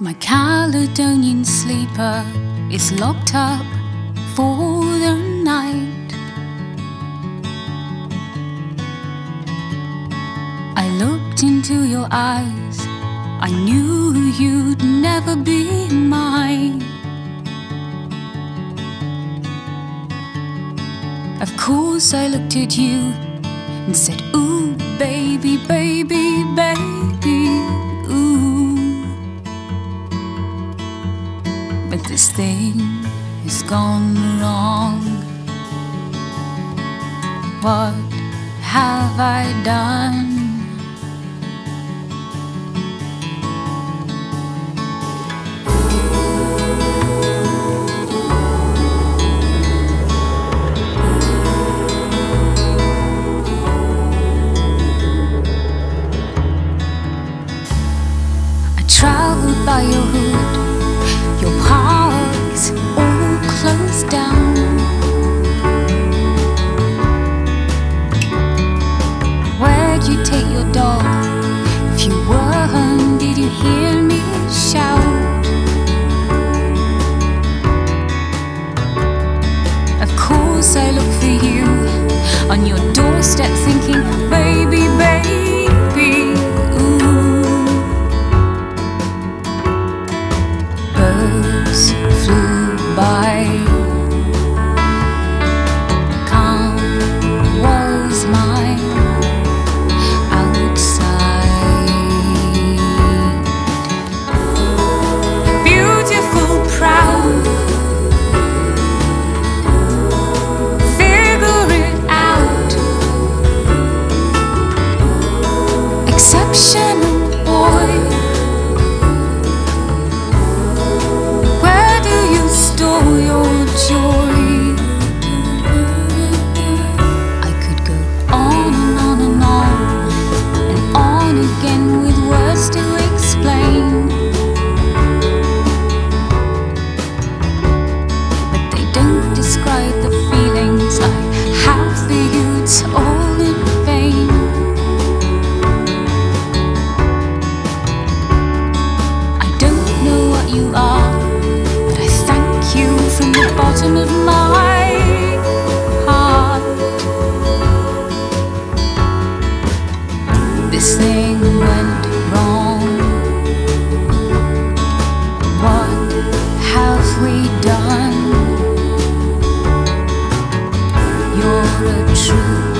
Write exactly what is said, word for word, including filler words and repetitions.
My Caledonian sleeper is locked up for the night. I looked into your eyes, I knew you'd never be mine. Of course I looked at you and said, ooh, baby, baby, baby, ooh. But this thing has gone wrong. What have I done? Traveled by your hood, your parks all closed down. Where'd you take your dog? If you were home, did you hear me shout? Of course I look for you on your doorstep thinking, baby, baby, ooh. Birds flew by, calm was mine outside. Beautiful, proud, figure it out. Exceptional boy, your joy. I could go on and on and on and on again with words to explain, but they don't describe the feelings I have for you. It's all in vain. I don't know what you are, from the bottom of my heart. This thing went wrong. What have we done? You're a true